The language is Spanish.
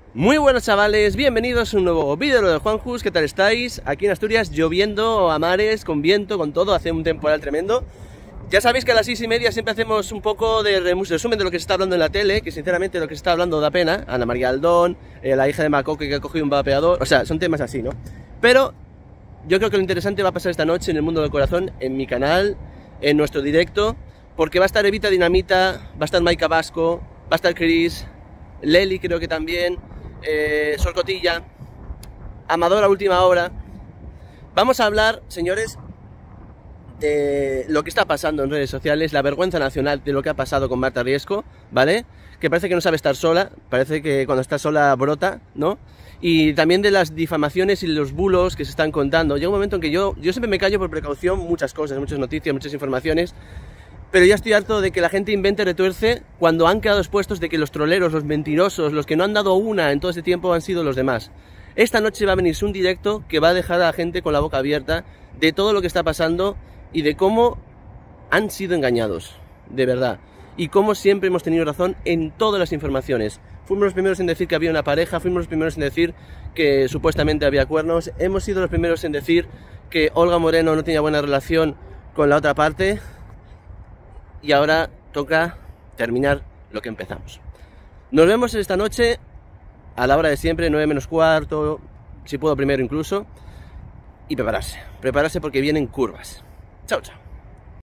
Muy buenos chavales, bienvenidos a un nuevo vídeo de Juanjus. ¿Qué tal estáis? Aquí en Asturias lloviendo a mares, con viento, con todo, hace un temporal tremendo. Ya sabéis que a las 6:30 siempre hacemos un poco de resumen de lo que se está hablando en la tele, que sinceramente lo que se está hablando da pena. Ana María Aldón, la hija de Macoque que ha cogido un vapeador, o sea, son temas así, ¿no? Pero yo creo que lo interesante va a pasar esta noche en el Mundo del Corazón, en mi canal, en nuestro directo, porque va a estar Evita Dinamita, va a estar Maika Vasco, va a estar Chris, Leli creo que también, Sol Cotilla, Amador a última hora. Vamos a hablar, señores, de lo que está pasando en redes sociales, la vergüenza nacional de lo que ha pasado con Marta Riesco, ¿vale? Que parece que no sabe estar sola, parece que cuando está sola brota, ¿no? Y también de las difamaciones y los bulos que se están contando. Llega un momento en que yo siempre me callo por precaución muchas cosas, muchas noticias, muchas informaciones, pero ya estoy harto de que la gente invente y retuerce cuando han quedado expuestos de que los troleros, los mentirosos, los que no han dado una en todo este tiempo han sido los demás. Esta noche va a venirse un directo que va a dejar a la gente con la boca abierta de todo lo que está pasando y de cómo han sido engañados, de verdad. Y cómo siempre hemos tenido razón en todas las informaciones. Fuimos los primeros en decir que había una pareja, fuimos los primeros en decir que supuestamente había cuernos, hemos sido los primeros en decir que Olga Moreno no tenía buena relación con la otra parte. Y ahora toca terminar lo que empezamos. Nos vemos esta noche a la hora de siempre, 9 menos cuarto, si puedo primero incluso. Y prepararse porque vienen curvas. Chao, chao.